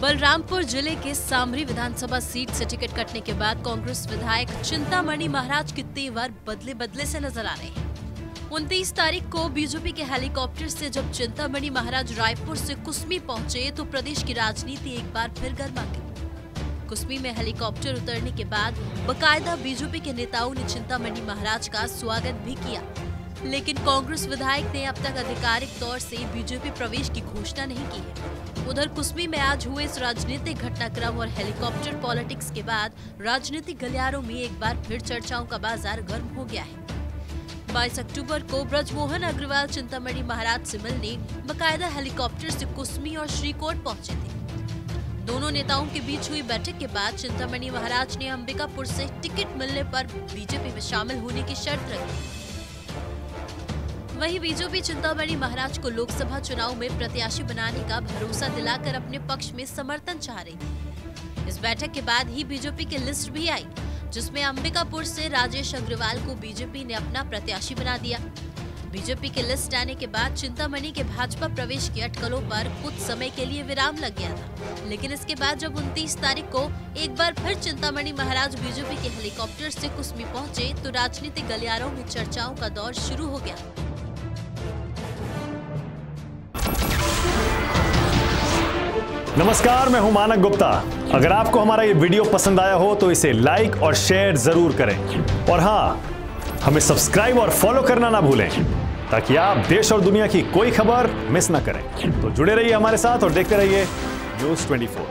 बलरामपुर जिले के सामरी विधानसभा सीट से टिकट कटने के बाद कांग्रेस विधायक चिंतामणि महाराज के तेवर बदले बदले से नजर आ रहे हैं। 29 तारीख को बीजेपी के हेलीकॉप्टर से जब चिंतामणि महाराज रायपुर से कुसमी पहुंचे तो प्रदेश की राजनीति एक बार फिर गर्मा गई। कुसमी में हेलीकॉप्टर उतरने के बाद बाकायदा बीजेपी के नेताओं ने चिंतामणि महाराज का स्वागत भी किया, लेकिन कांग्रेस विधायक ने अब तक आधिकारिक तौर से बीजेपी प्रवेश की घोषणा नहीं की है। उधर कुसमी में आज हुए इस राजनीतिक घटनाक्रम और हेलीकॉप्टर पॉलिटिक्स के बाद राजनीतिक गलियारों में एक बार फिर चर्चाओं का बाजार गर्म हो गया है। 22 अक्टूबर को ब्रजमोहन अग्रवाल चिंतामणि महाराज से मिलने बाकायदा हेलीकॉप्टर से कुसमी और श्रीकोट पहुंचे थे। दोनों नेताओं के बीच हुई बैठक के बाद चिंतामणि महाराज ने अंबिकापुर से टिकट मिलने पर बीजेपी में शामिल होने की शर्त रखी। वहीं बीजेपी चिंतामणि महाराज को लोकसभा चुनाव में प्रत्याशी बनाने का भरोसा दिलाकर अपने पक्ष में समर्थन चाह रही थी। इस बैठक के बाद ही बीजेपी की लिस्ट भी आई, जिसमें अंबिकापुर से राजेश अग्रवाल को बीजेपी ने अपना प्रत्याशी बना दिया। बीजेपी की लिस्ट आने के बाद चिंतामणि के भाजपा प्रवेश की अटकलों पर कुछ समय के लिए विराम लग गया था, लेकिन इसके बाद जब 29 तारीख को एक बार फिर चिंतामणि महाराज बीजेपी के हेलीकॉप्टर से कुसमी पहुंचे तो राजनीतिक गलियारों में चर्चाओं का दौर शुरू हो गया। नमस्कार, मैं हूं मानक गुप्ता। अगर आपको हमारा ये वीडियो पसंद आया हो तो इसे लाइक और शेयर जरूर करें, और हां, हमें सब्सक्राइब और फॉलो करना ना भूलें ताकि आप देश और दुनिया की कोई खबर मिस ना करें। तो जुड़े रहिए हमारे साथ और देखते रहिए न्यूज़ 24।